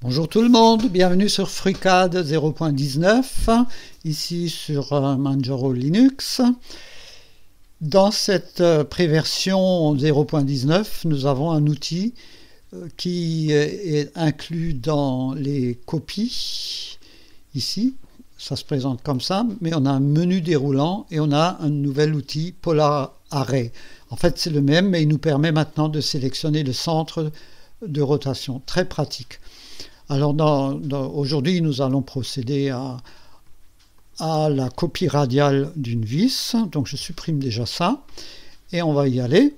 Bonjour tout le monde, bienvenue sur FreeCAD 0.19, ici sur Manjaro Linux. Dans cette préversion 0.19, nous avons un outil qui est inclus dans les copies, ici. Ça se présente comme ça, mais on a un menu déroulant et on a un nouvel outil Polar Array. En fait, c'est le même, mais il nous permet maintenant de sélectionner le centre de rotation. Très pratique. Alors, aujourd'hui, nous allons procéder à la copie radiale d'une vis. Donc, je supprime déjà ça et on va y aller.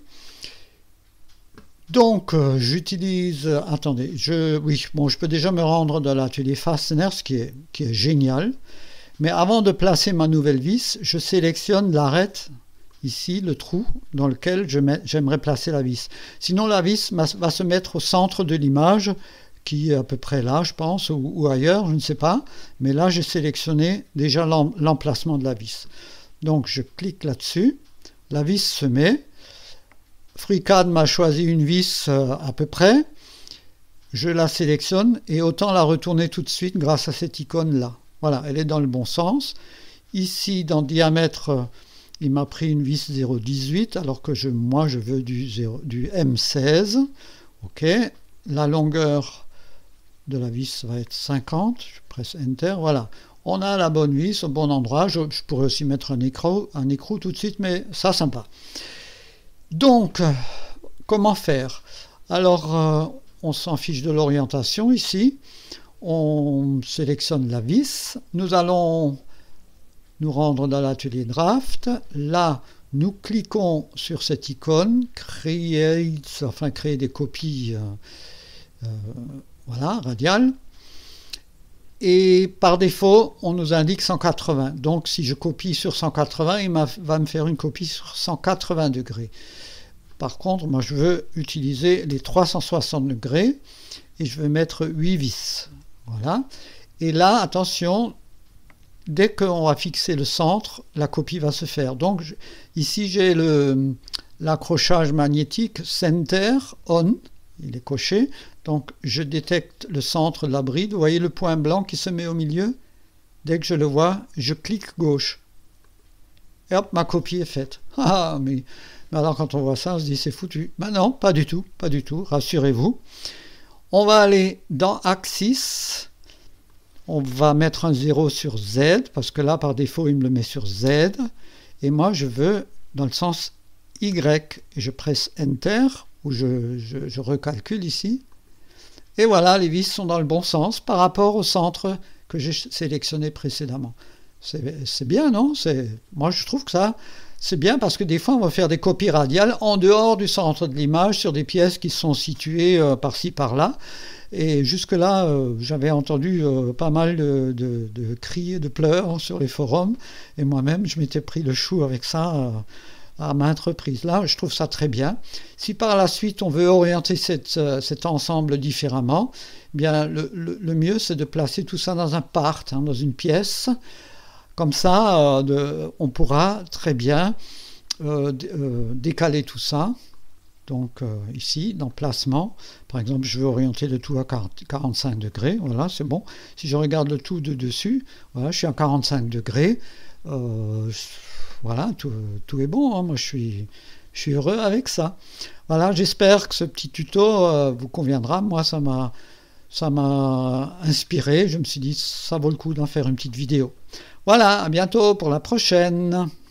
Donc, j'utilise... Attendez, je peux déjà me rendre dans l'atelier Fastener, ce qui est génial. Mais avant de placer ma nouvelle vis, je sélectionne l'arête, ici, le trou dans lequel j'aimerais placer la vis. Sinon, la vis va se mettre au centre de l'image, qui est à peu près là, je pense, ou ailleurs, je ne sais pas. Mais là, j'ai sélectionné déjà l'emplacement de la vis. Donc, je clique là-dessus. La vis se met. FreeCAD m'a choisi une vis à peu près. Je la sélectionne et autant la retourner tout de suite grâce à cette icône-là. Voilà, elle est dans le bon sens. Ici, dans diamètre, il m'a pris une vis 0,18 alors que moi, je veux du M16. OK. La longueur de la vis va être 50, je presse Enter, voilà. On a la bonne vis au bon endroit, je pourrais aussi mettre un écrou tout de suite, mais ça, sympa. Donc, comment faire? Alors, on s'en fiche de l'orientation ici, on sélectionne la vis, nous allons nous rendre dans l'atelier Draft, là, nous cliquons sur cette icône, créer des copies, voilà, radial. Et par défaut, on nous indique 180. Donc, si je copie sur 180, il va me faire une copie sur 180 degrés. Par contre, moi, je veux utiliser les 360 degrés et je vais mettre 8 vis. Voilà. Et là, attention, dès qu'on va fixer le centre, la copie va se faire. Donc, ici, j'ai l'accrochage magnétique Center On. Il est coché. Donc, je détecte le centre de la bride. Vous voyez le point blanc qui se met au milieu? Dès que je le vois, je clique gauche. Et hop, ma copie est faite. Ah, mais alors, quand on voit ça, on se dit c'est foutu. Ben non, pas du tout, pas du tout. Rassurez-vous. On va aller dans Axis. On va mettre un 0 sur Z, parce que là, par défaut, il me le met sur Z. Et moi, je veux dans le sens Y. Je presse Enter, ou je recalcule ici. Et voilà, les vis sont dans le bon sens par rapport au centre que j'ai sélectionné précédemment. C'est bien, non? Moi, je trouve que ça, c'est bien parce que des fois, on va faire des copies radiales en dehors du centre de l'image sur des pièces qui sont situées par-ci, par-là. Et jusque-là, j'avais entendu pas mal de cris et de pleurs sur les forums. Et moi-même, je m'étais pris le chou avec ça à maintes reprises. Là, je trouve ça très bien. Si par la suite, on veut orienter cet ensemble différemment, eh bien, le mieux, c'est de placer tout ça dans un part, dans une pièce. Comme ça, on pourra très bien décaler tout ça. Donc, ici, dans Placement, par exemple, je veux orienter le tout à 45 degrés. Voilà, c'est bon. Si je regarde le tout de dessus, voilà, je suis à 45 degrés. Voilà, tout est bon, hein. Moi, je suis heureux avec ça. Voilà, j'espère que ce petit tuto vous conviendra. Moi, ça m'a inspiré. Je me suis dit, ça vaut le coup d'en faire une petite vidéo. Voilà, à bientôt pour la prochaine.